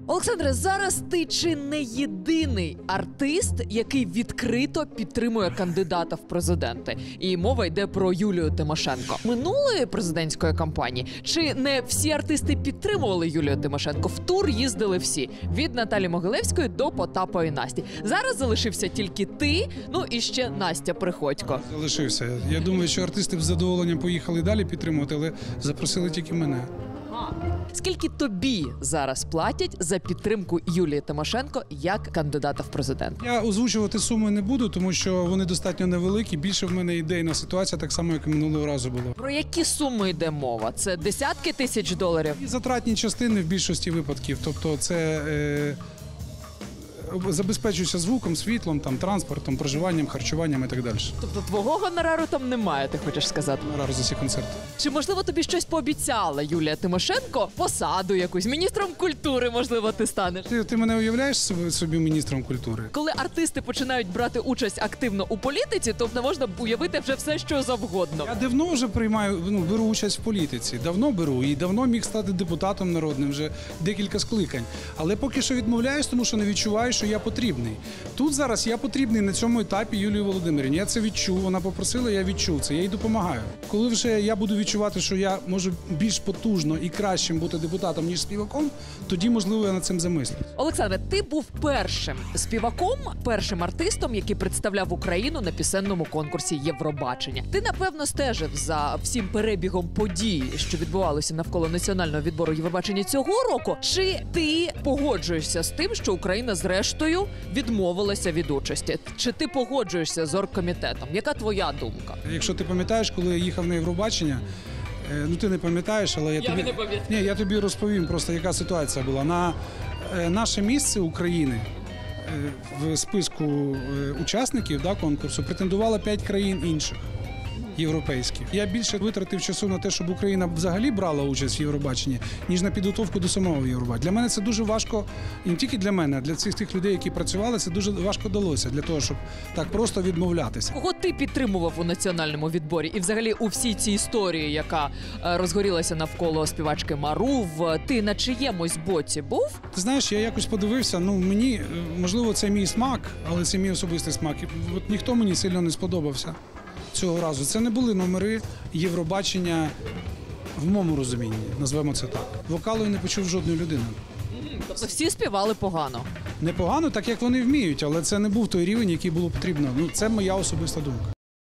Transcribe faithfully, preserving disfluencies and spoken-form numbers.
Олександре, зараз ти чи не єдиний артист, який відкрито підтримує кандидата в президенти? І мова йде про Юлію Тимошенко. Минулої президентської кампанії чи не всі артисти підтримували Юлію Тимошенко? В тур їздили всі. Від Наталі Могилевської до Потапа і Насті. Зараз залишився тільки ти, ну і ще Настя Приходько. Залишився. Я думаю, що артисти з задоволенням поїхали далі підтримувати, але запросили тільки мене. Скільки тобі зараз платять за підтримку Юлії Тимошенко як кандидата в президенти? Я озвучувати суми не буду, тому що вони достатньо невеликі. Більше в мене ідейна ситуація, так само, як і минулого разу було. Про які суми йде мова? Це десятки тисяч доларів? І затратні частини в більшості випадків. Тобто це е, забезпечується звуком, світлом, там, транспортом, проживанням, харчуванням і так далі. Тобто твого гонорару там немає, ти хочеш сказати? Гонорар за ці концерти. Чи, можливо, тобі щось пообіцяла Юлія Тимошенко? Посаду якусь, міністром культури, можливо, ти станеш? Ти, ти мене уявляєш собі, собі міністром культури? Коли артисти починають брати участь активно у політиці, то не можна уявити вже все, що завгодно. Я давно вже приймаю, ну, беру участь в політиці. Давно беру і давно міг стати депутатом народним, вже декілька скликань. Але поки що відмовляюсь, тому що не відчуваю, що я потрібний. Тут зараз я потрібний на цьому етапі Юлії Володимирівні. Я це відчув, вона попросила, я відчув це, я їй допомагаю. Коли вже я буду відчувати, що я можу більш потужно і кращим бути депутатом, ніж співаком, тоді, можливо, я над цим замислюсь. Олександре, ти був першим співаком, першим артистом, який представляв Україну на пісенному конкурсі Євробачення. Ти, напевно, стежив за всім перебігом подій, що відбувалося навколо національного відбору Євробачення цього року. Чи ти погоджуєшся з тим, що Україна зрештою відмовилася від участі? Чи ти погоджуєшся з оргкомітетом? Яка твоя думка? Якщо ти пам'ятаєш, коли я їхав на Євробачення, е, ну ти не пам'ятаєш, але я, Я тобі не пам'ятаю. Ні, я тобі розповім просто, яка ситуація була. На е, наше місце України е, в списку е, учасників, да, конкурсу претендувало п'ять країн інших. Європейських. Я більше витратив часу на те, щоб Україна взагалі брала участь в Євробаченні, ніж на підготовку до самого Євробачення. Для мене це дуже важко, і не тільки для мене, а для всіх тих людей, які працювали, це дуже важко далося для того, щоб так просто відмовлятися. Кого ти підтримував у національному відборі? І взагалі у всій цій історії, яка е, розгорілася навколо співачки Марув, ти на чиємусь боці був? Ти знаєш, я якось подивився, ну мені, е, можливо, це мій смак, але це мій особистий смак. І от ніхто мені сильно не сподобався цього разу. Це не були номери Євробачення в моєму розумінні, назвемо це так. Вокалу я не почув жодної людини. Тобто всі співали погано. Непогано, так як вони вміють, але це не був той рівень, який було потрібно. Ну, це моя особиста думка.